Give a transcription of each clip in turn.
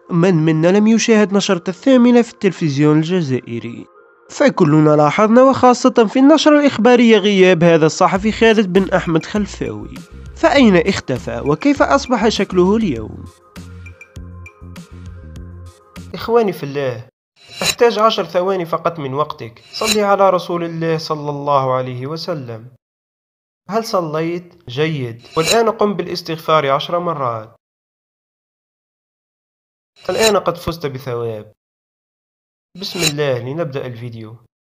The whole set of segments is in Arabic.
من منا لم يشاهد نشرة الثامنة في التلفزيون الجزائري؟ فكلنا لاحظنا وخاصة في النشرة الإخبارية غياب هذا الصحفي خالد بن أحمد خلفاوي. فأين اختفى وكيف أصبح شكله اليوم؟ إخواني في الله، أحتاج 10 ثواني فقط من وقتك. صلي على رسول الله صلى الله عليه وسلم. هل صليت؟ جيد. والآن قم بالاستغفار 10 مرات. الآن قد فزت بثواب. بسم الله، لنبدأ الفيديو.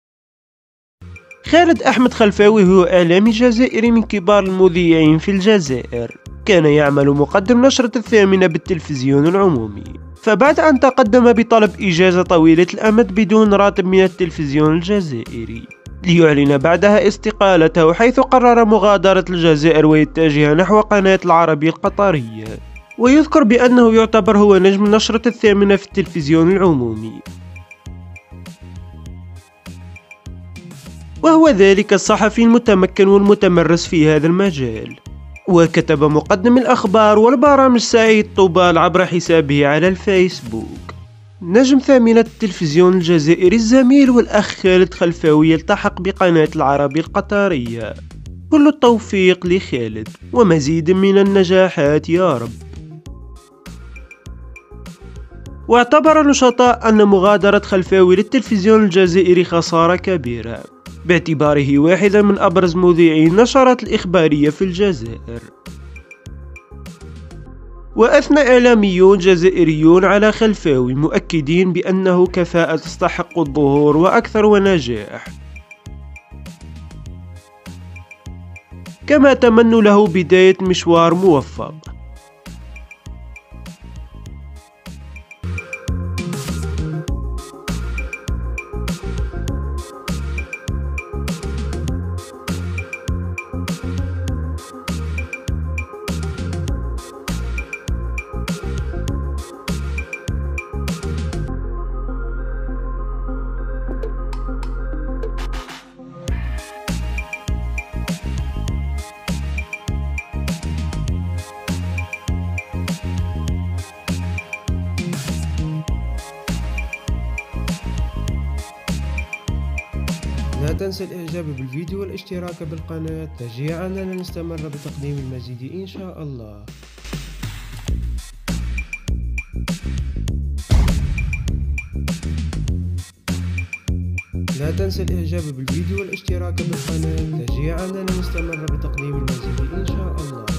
خالد أحمد خلفاوي هو إعلامي جزائري من كبار المذيعين في الجزائر. كان يعمل مقدم نشرة الثامنة بالتلفزيون العمومي، فبعد أن تقدم بطلب إجازة طويلة الأمد بدون راتب من التلفزيون الجزائري، ليعلن بعدها استقالته، حيث قرر مغادرة الجزائر ويتجه نحو قناة العربية القطرية. ويذكر بأنه يعتبر هو نجم نشرة الثامنة في التلفزيون العمومي، وهو ذلك الصحفي المتمكن والمتمرس في هذا المجال. وكتب مقدم الأخبار والبرامج سعيد طوبال عبر حسابه على الفيسبوك: نجم ثامنة التلفزيون الجزائري الزميل والأخ خالد خلفاوي يلتحق بقناة العربية القطرية. كل التوفيق لخالد ومزيد من النجاحات يا رب. واعتبر النشطاء أن مغادرة خلفاوي للتلفزيون الجزائري خسارة كبيرة، باعتباره واحدا من أبرز مذيعي النشرات الإخبارية في الجزائر. وأثنى إعلاميون جزائريون على خلفاوي، مؤكدين بأنه كفاءة تستحق الظهور وأكثر ونجاح، كما تمنوا له بداية مشوار موفق. لا تنسى الإعجاب بالفيديو والاشتراك بالقناة تشجيعاً لنا نستمر بتقديم المزيد إن شاء الله. لا تنسى الإعجاب بالفيديو والاشتراك بالقناة تشجيعاً لنا نستمر بتقديم المزيد إن شاء الله.